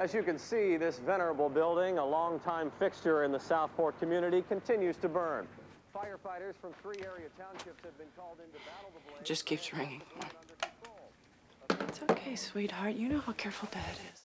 As you can see, this venerable building, a longtime fixture in the Southport community, continues to burn. Firefighters from 3 area townships have been called into battle the blaze. It just keeps ringing. It's okay, sweetheart. You know how careful Dad is.